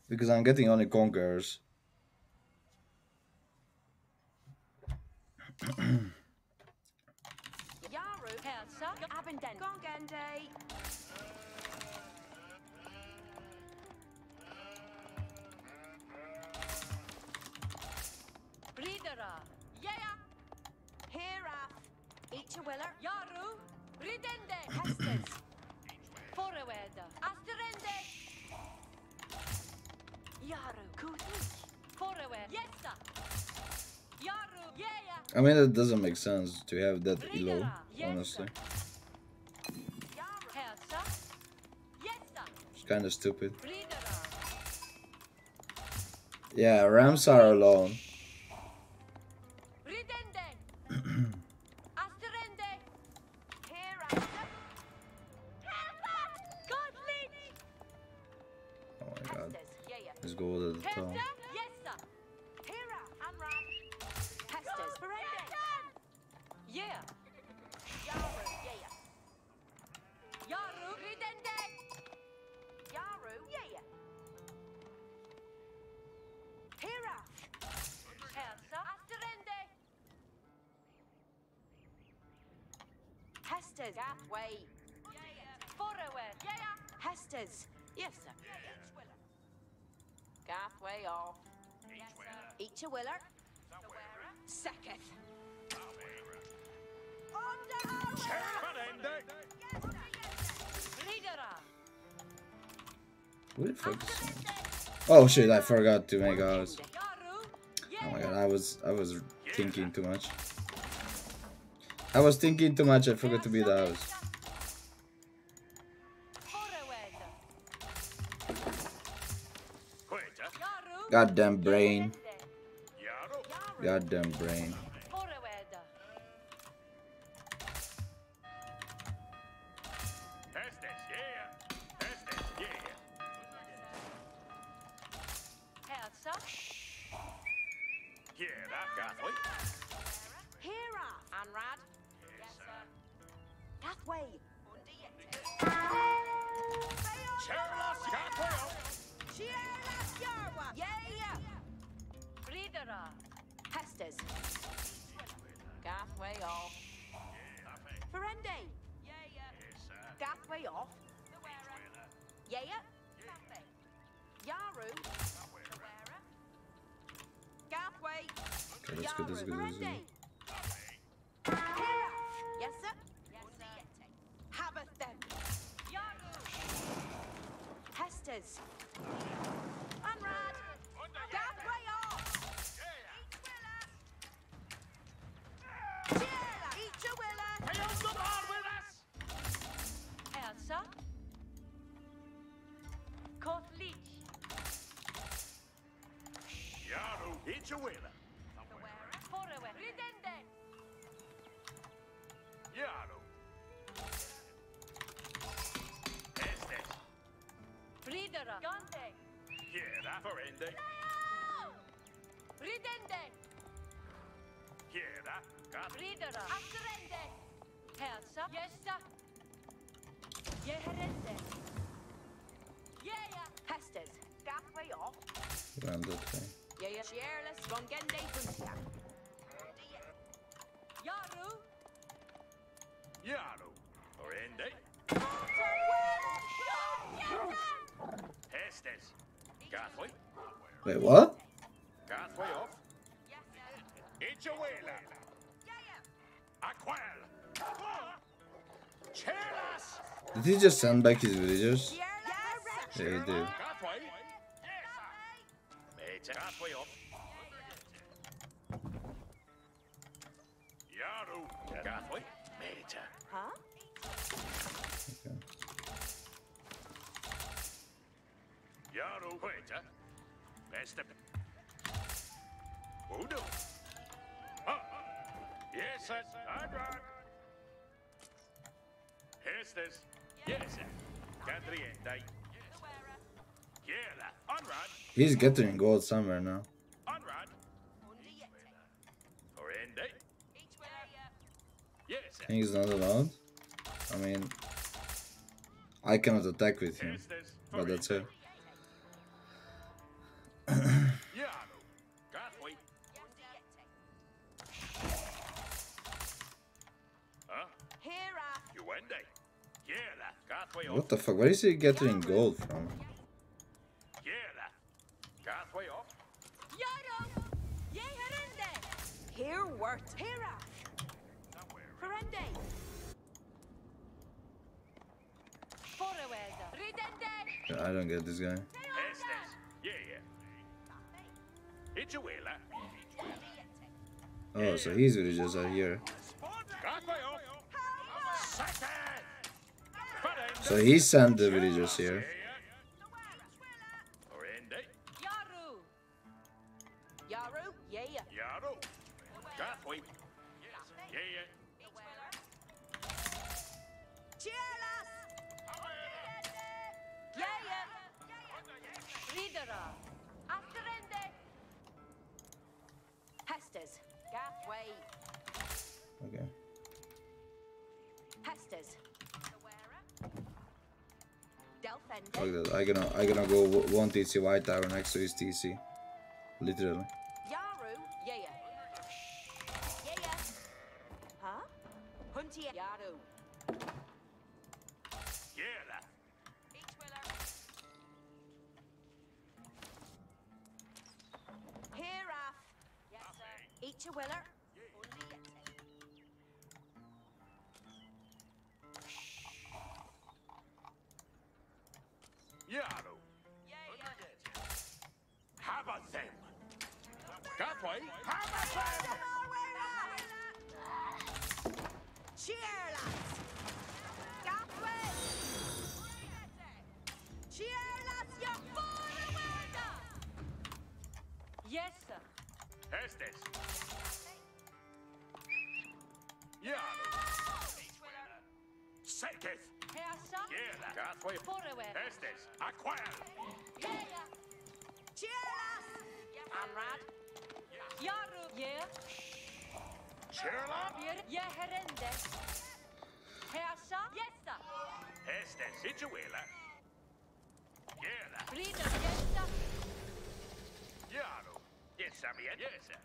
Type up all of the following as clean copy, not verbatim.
Because I'm getting only conquerors. I mean, it doesn't make sense to have that elo, honestly. It's kind of stupid. Yeah, Rams are alone. Oh my god. Let's go to the top. Hesters. Yes, sir. Gathway off. Each a willer. Second. What the fuck is that? Oh shit, I forgot to make ours. Oh my god, I was thinking too much. I was thinking too much, I forgot to be the house. Goddamn brain. Goddamn brain. Wait, what? Did he just send back his villagers? Yeah, he did. He's getting gold somewhere now. He's not allowed. I mean, I cannot attack with him, but that's it. What the fuck? Where is he getting gold from? Here wort. Here. Ferende. I don't get this guy. Oh, so his villagers are here. So he sent the villagers here. Yaru. Yeah. Hestes. Gathway. Okay. Hestes. Fuck that. I gonna go one TC white tower next to his TC. Literally. Yaru. Yeah. Huh? Hunty. Yaru. Each a willer. Yaru. Abbasid. Gatway. Abbasid. Cheerlas. Gatway. Cheerlas, you're forward. Yes, sir. Estes. Yaru. Seketh. Gatway. Estes. Acquire. Cheerlas. Amrad. Yaru. Yeah. Cheerla. Yeah, herende. Heasa. Yes, sir. Estes. Situela. Yela. Breeder. Yes, sir. Yaru. Yes, Sabian. Yes, sir.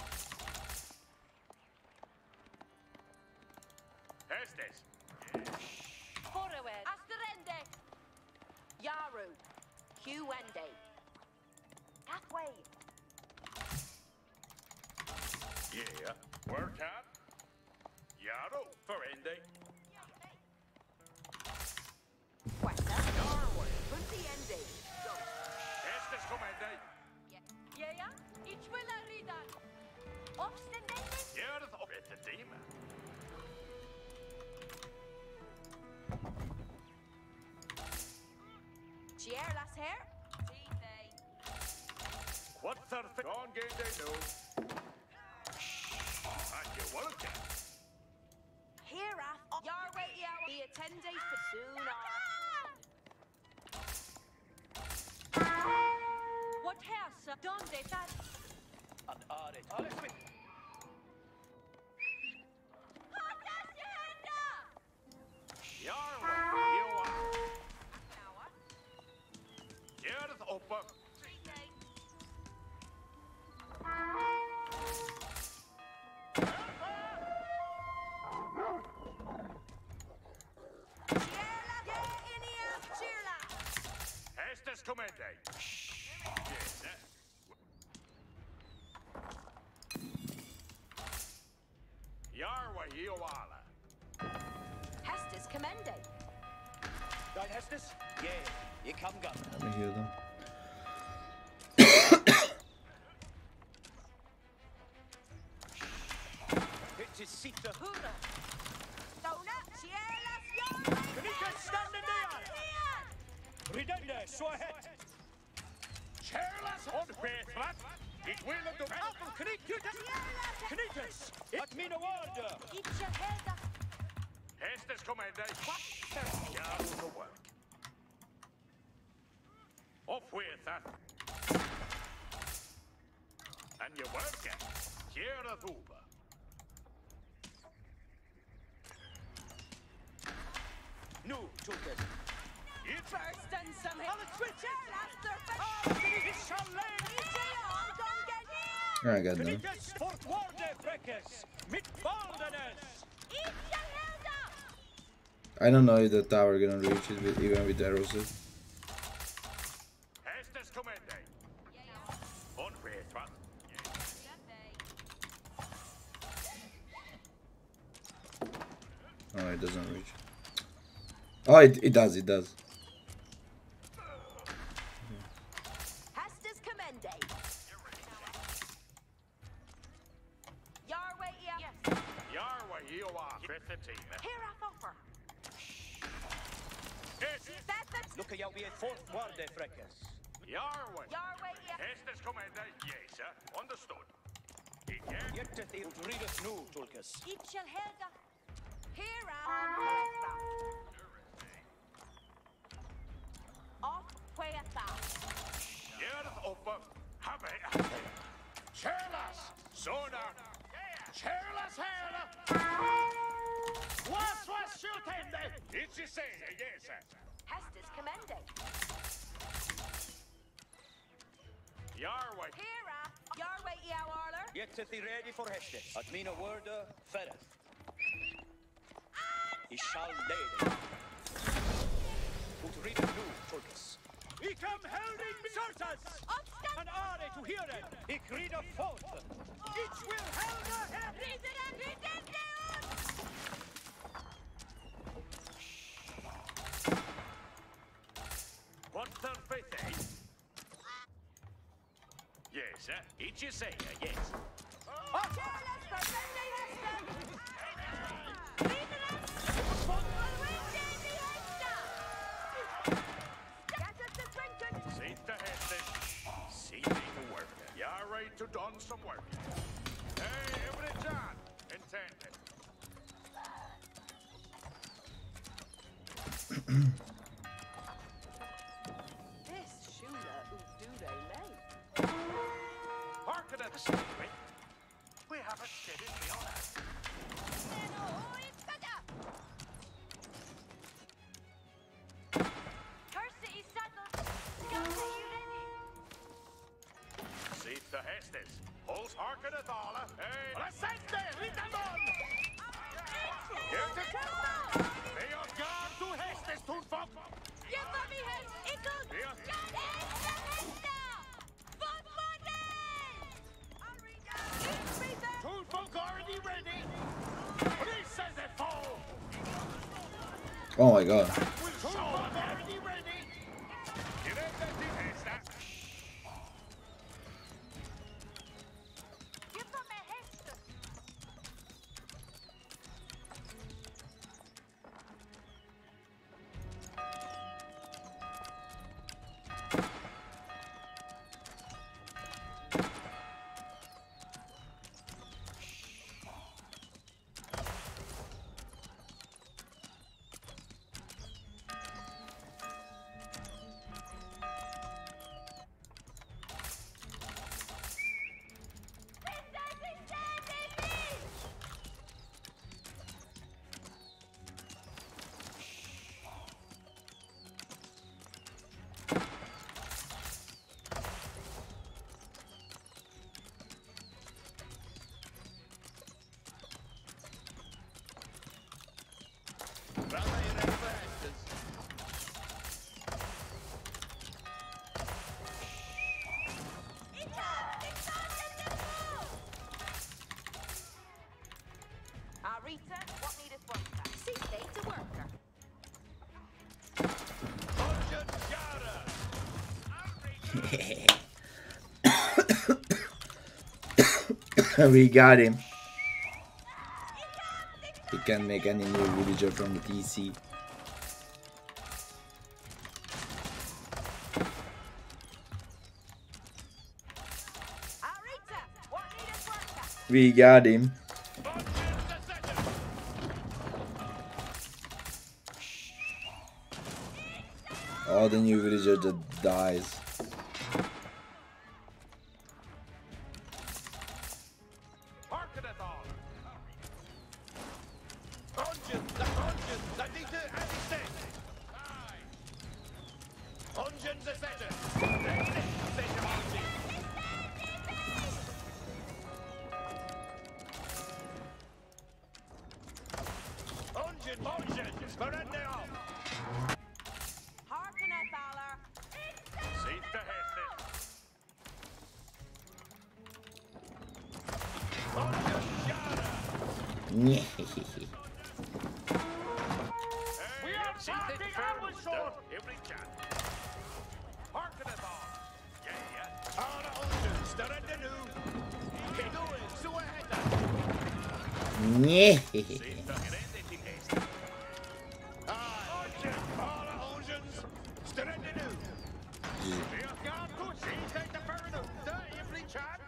Estes. Forward. Asterende. Yaru. Huende. Halfway. Yeah. Work out. Yaru. Ferende. Questa. Norway. Punti ende. Go. Estes comende. Yeah. Each will I read on. Obstendende. Yerth of it, the demon. Cheerlas hair. What's the thing? On game day, no. And you work it. Here off. Your way, yeah. Be attending for soon on. What house? Don't they that? Your way, you are. Yerth upper. Estes comende. Yes, Yarwa Yoala. Hestes commende. Right, Hestes? Yeah, you come gun. Let me hear them. It is Sita. Hura. Dona. Cheerlas. Your. Khagnate, stand in the Redende, so ahead. Cheerless on faithful. It will do. Alpha, Khagnate! At me no order. Each your head. Estes comende. Yarwa the work. Off with that. And you work it. Here the Uber. No, took it. It's First and some. I'll switch it. I got them. Khagnate, Fort Warde, Brekkes. Mit Baldenes. I don't know if the tower gonna reach it with, even with arrows. Estes comende. Unfaithful. Oh, it doesn't reach. Oh, it does, it does. Hastas commende. Yarway, yes. Yarway, you are. With the team. Here I offer. Look out, vi är fortfarande fräckes. Yarway. Yarway, yes. Estes comende. Yes, sir. Understood. Igen. Hjärtat är utridet nu, Tulkes. Itchel Helga. Here I off Queta. Gör uppe. Habe. Kärlas. Sådan. Kärlas här. Was skjutande! Inte säga, yes, sir. Hastas commende. Yarway. Here I. Yarway, yeah, Arler. Hjärtat är ready för hästet. Att mina wörda färdas. I shall leda. Utridet nu, Tulkes. I kam helding sortas! Uppstand! And are to hear it! I rida fort! Each will held a head! Riddaren, riddaren! What's the faith, eh? Yes, sir. Inte säga, yes. Kärlas för Sunday Hestan! Riddaren! Already Hesta! Get us the drinking! See the head. See me to work. You're ready to done some work. Hey, every John. Intended. This Shula Udure May. Harken at the story. We have a steady on that. Curse is settled. Scouts, are you ready? See the Hestes. Holds harken at all. Hey, let's set there. Lead them on. Here's the May your guard to Hestes, Tunfok. Give me his eagle! Here. John Hesta! Foot for days! Tunfok already ready. Please send it fall. Oh my god. Tunfok already ready. Get in the Hesta. Give them a Hesta! Rita, what need is worker? See, state's a worker. We got him. He can't make any new villager from the TC. Rita, what need is worker? We got him. Oh, the new villager that dies. Harken at all. We are fighting our sword. Every chat. Harken it on. Yeah. Alla åldern, större än nu. Keduen, så är det. Alla åldern, större än nu. Vi har gått och sett det för en ute. Every chat.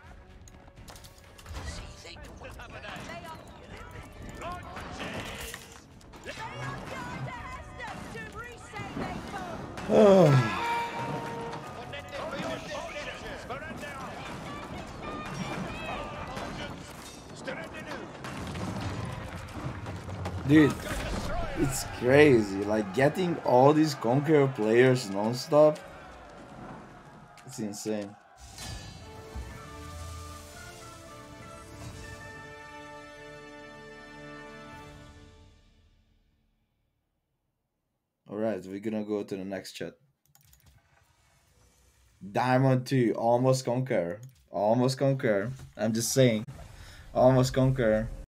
Dude, it's crazy. Like getting all these Conqueror players non-stop. It's insane. Alright, we're gonna go to the next chat. Diamond 2, almost Conqueror. Almost Conqueror. I'm just saying. Almost Conqueror.